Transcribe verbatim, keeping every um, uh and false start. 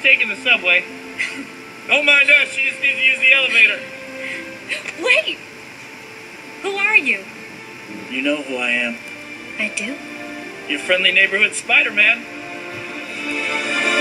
taking the subway. Don't mind us, she just needs to use the elevator. Wait! Who are you? You know who I am. I do? Your friendly neighborhood Spider-Man.